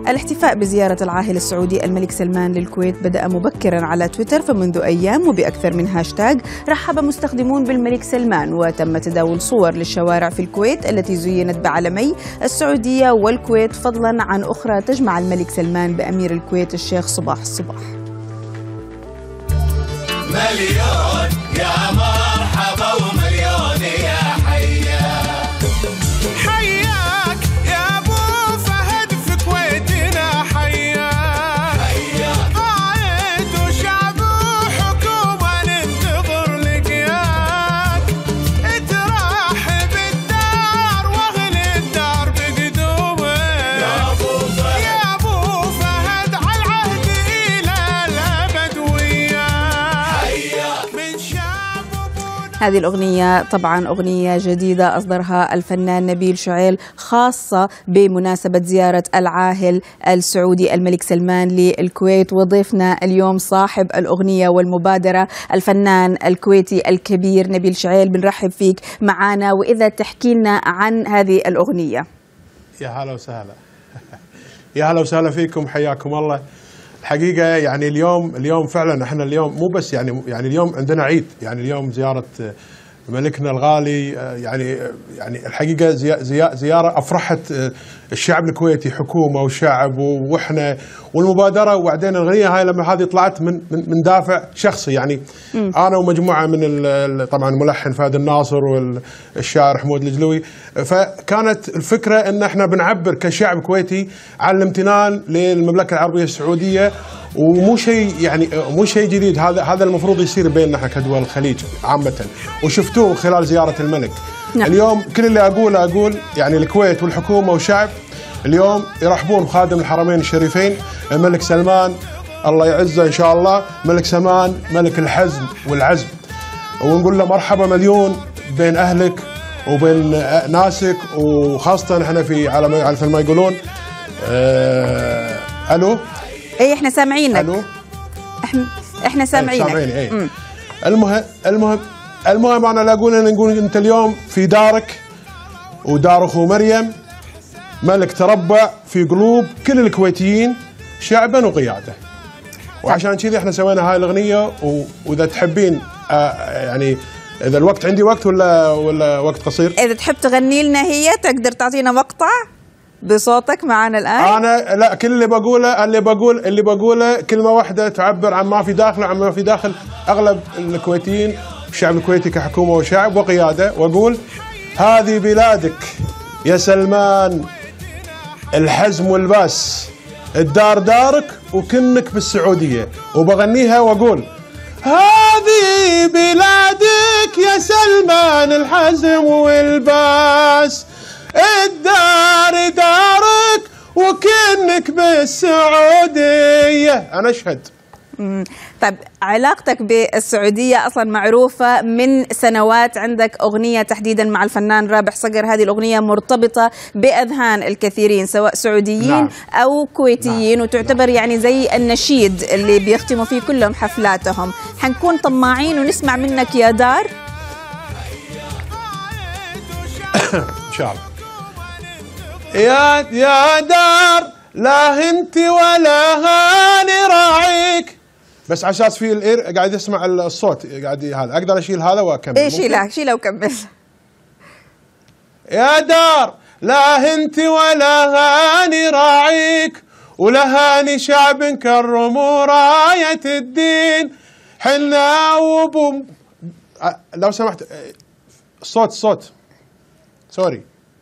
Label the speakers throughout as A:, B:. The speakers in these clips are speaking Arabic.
A: الاحتفاء بزيارة العاهل السعودي الملك سلمان للكويت بدأ مبكرا على تويتر، فمنذ أيام وبأكثر من هاشتاج رحب مستخدمون بالملك سلمان، وتم تداول صور للشوارع في الكويت التي زينت بعلمي السعودية والكويت، فضلا عن أخرى تجمع الملك سلمان بأمير الكويت الشيخ صباح الصباح.
B: مليون يا مرحبا ومليون يا حياك،
C: حياك يا ابو فهد في كويتنا، حياك
B: حياك
C: قائد وشعب وحكومه ننتظر لقياك، ترحب الدار واهل الدار بقدومك
B: يا ابو
C: فهد على العهد الى الابد وياك.
A: هذه الأغنية طبعا أغنية جديدة أصدرها الفنان نبيل شعيل خاصة بمناسبة زيارة العاهل السعودي الملك سلمان للكويت، وضيفنا اليوم صاحب الأغنية والمبادرة الفنان الكويتي الكبير نبيل شعيل. بنرحب فيك معنا، وإذا تحكي لنا عن هذه الأغنية.
D: يا هلا وسهلا. يا هلا وسهلا فيكم، حياكم الله. الحقيقة يعني اليوم فعلا احنا اليوم مو بس يعني اليوم عندنا عيد، يعني اليوم زيارة ملكنا الغالي، يعني الحقيقة زيارة أفرحت الشعب الكويتي، حكومة وشعب واحنا والمبادرة. وبعدين الأغنية هاي لما هذه طلعت من دافع شخصي، يعني أنا ومجموعة من طبعا الملحن فهد الناصر والشاعر حمود الجلوي، فكانت الفكرة ان احنا بنعبر كشعب كويتي عن الامتنان للمملكة العربية السعودية، ومو شيء يعني مو شيء جديد، هذا المفروض يصير بيننا احنا كدول الخليج عامة، وشفتوه خلال زيارة الملك.
A: نعم.
D: اليوم كل اللي اقول يعني الكويت والحكومة والشعب اليوم يرحبون بخادم الحرمين الشريفين الملك سلمان، الله يعزه ان شاء الله، ملك سلمان ملك الحزم والعزم، ونقول له مرحبا مليون بين اهلك وبين ناسك، وخاصة احنا في على مثل ما يقولون الو
A: اي احنا سامعينك.
D: الو
A: احنا سامعينك.
D: سامعيني اي. المهم انا نقول انت اليوم في دارك ودار اخو مريم، ملك تربع في قلوب كل الكويتيين شعبا وقياده. وعشان كذا احنا سوينا هاي الاغنيه، واذا تحبين يعني اذا الوقت عندي وقت ولا وقت قصير،
A: اذا تحب تغني لنا هي تقدر تعطينا مقطع بصوتك معنا الان.
D: انا لا، كل اللي بقوله كلمه واحده تعبر عن ما في داخله، عن ما في داخل اغلب الكويتيين، الشعب الكويتي كحكومه وشعب وقياده، واقول هذه بلادك يا سلمان، الحزم والباس، الدار دارك وكنك بالسعوديه. وبغنيها واقول هذه بلادك يا سلمان، الحزم والباس، الدار دارك وكنك بالسعوديه. انا اشهد.
A: طيب، علاقتك بالسعودية أصلا معروفة من سنوات، عندك أغنية تحديدا مع الفنان رابح صقر، هذه الأغنية مرتبطة بأذهان الكثيرين سواء سعوديين
D: نعم.
A: أو كويتيين،
D: نعم.
A: وتعتبر يعني زي النشيد اللي بيختموا فيه كلهم حفلاتهم. حنكون طماعين ونسمع منك يا دار.
D: ان شاء الله. يا دار لا انت ولا هاني راعيك، بس على اساس في قاعد يسمع الصوت، قاعد هذا اقدر اشيل هذا واكمل.
A: ايه، شيلها وكمل.
D: يا دار لا انت ولا هاني راعيك، ولا هاني شعب كرموا راية الدين، حنا وبو. لو سمحت الصوت سوري.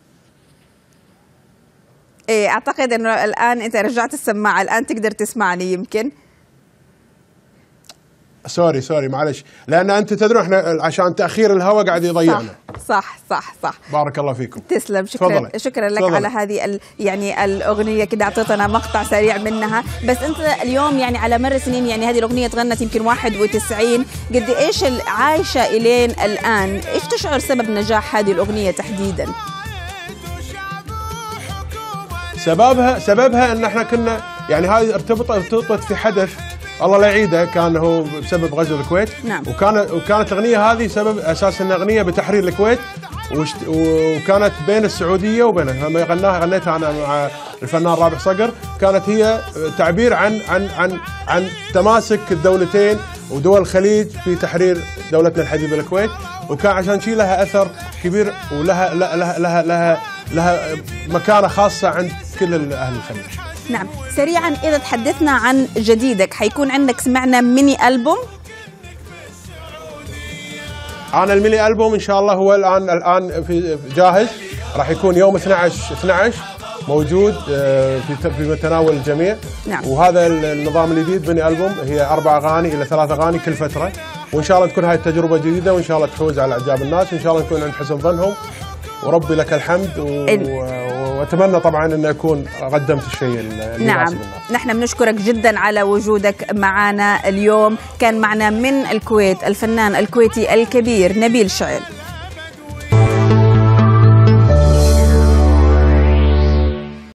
A: ايه، اعتقد انه الان انت رجعت السماعه، الان تقدر تسمعني يمكن.
D: سوري معلش، لان انت تدرون احنا عشان تاخير الهواء قاعد يضيعنا.
A: صح.
D: بارك الله فيكم.
A: تسلم، شكرا لك على هذه يعني الاغنيه، كده اعطيتنا مقطع سريع منها. بس انت اليوم يعني على مر السنين، يعني هذه الاغنيه تغنت يمكن 91، قد ايش عايشه الين الان؟ ايش تشعر سبب نجاح هذه الاغنيه تحديدا؟
D: سببها ان احنا كنا يعني هذه ارتبطت في حدث الله لا يعيده، كان هو بسبب غزو الكويت.
A: نعم.
D: وكانت الاغنيه هذه سبب اساس انها اغنيه بتحرير الكويت، وكانت بين السعوديه وبينها. لما غنيتها انا مع الفنان رابح صقر، كانت هي تعبير عن تماسك الدولتين ودول الخليج في تحرير دولتنا الحبيبه الكويت، وكان عشان شي لها اثر كبير ولها لها مكانه خاصه عند كل اهل الخليج.
A: نعم، سريعا إذا تحدثنا عن جديدك، حيكون عندك سمعنا ميني ألبوم؟
D: أنا الميني ألبوم إن شاء الله هو الآن في جاهز، راح يكون يوم 12 موجود في متناول الجميع.
A: نعم.
D: وهذا النظام الجديد ميني ألبوم، هي 4 أغاني إلى 3 أغاني كل فترة، وإن شاء الله تكون هاي التجربة جديدة، وإن شاء الله تفوز على إعجاب الناس، وإن شاء الله نكون عند حسن ظنهم، وربي لك الحمد واتمنى طبعا ان اكون قدمت الشيء اللي
A: نعم، نحن بنشكرك جدا على وجودك معنا اليوم. كان معنا من الكويت الفنان الكويتي الكبير نبيل شعيل.